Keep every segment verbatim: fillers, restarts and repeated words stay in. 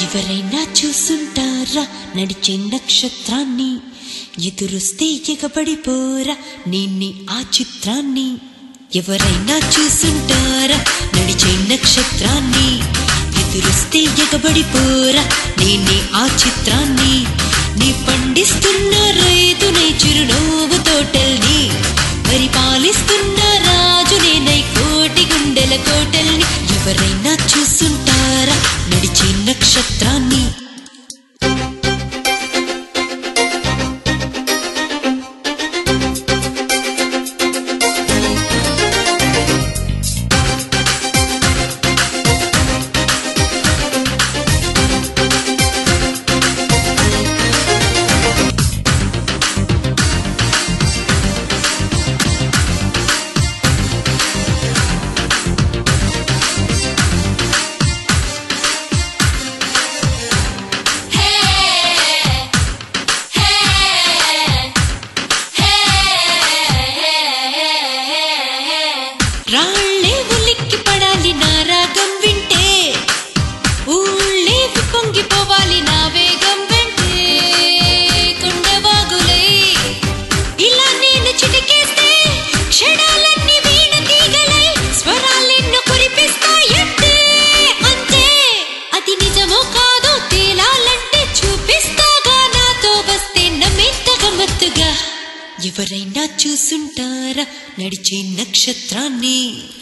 ఎవరైనా చూసుంటారా నడిచే నక్షత్రాన్ని, ఎదురొస్తే ఎగబడిపోరా నిన్ని ఆ చిత్రాన్ని. ఎవరైనా చూసుంటారా నడిచే నక్షత్రాన్ని, ఎదురొస్తే ఎగబడిపోరా నిన్ని ఆ చిత్రాన్ని. నీ పండిస్తున్న రైతునై చిరునవ్వు తోటల్ని, పరిపాలిస్తున్న రాజునే నై కోటి గుండెల కోటల్ని. ఎవరైనా చూసుంటారా నడిచే నక్షత్రాన్ని. రాళ్ళే ఉలిక్కి పడాలి నా రాగం వింటే, ఊళ్ళే పొంగిపోవాలి నా వేగం వెంటే. కొండవాగులై ఇలా నేను చిటికేస్తే క్షణాలన్నీ వీణ తీగలై స్వరాలెన్నో కురిపిస్తాయంటే. అంతే అది నిజమో కాదో తేలాలంటే చూపిస్తాగా, నాతో వస్తే నమ్మేంత గమ్మత్తుగా. ఎవరైనా చూసుంటారా నడిచే నక్షత్రాన్ని.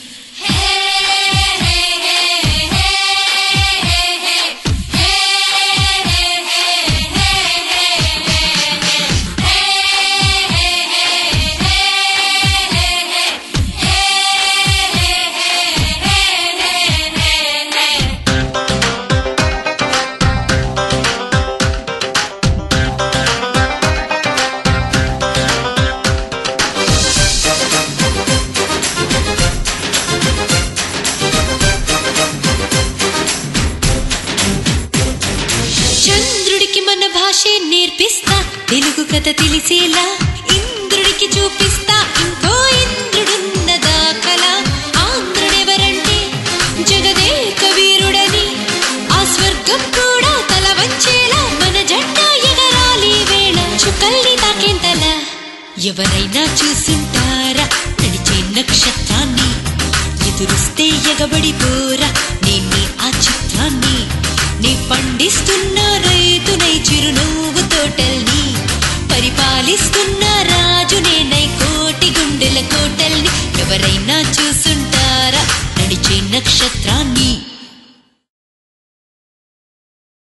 చంద్రుడికి మన భాషే నేర్పిస్తా, తెలుగు కథ తెలిసేలా ఇంద్రుడికి చూపిస్తా. ఇంకో ఇంద్రుడున్నదా కళ, ఆంధ్రుడెవరంటే జగదేక వీరుడని. ఆ స్వర్గం కూడా తల వంచేలా మన జెండా ఎగరాలి వేళ, చుక్కల్ని తాకేంతలా. ఎవరైనా చూసుంటారా నడిచే నక్షత్రాన్ని, ఎదురొస్తే ఎగబడిపోరా నిన్ని ఆ చిత్రాన్ని. నీ పండిస్తున్న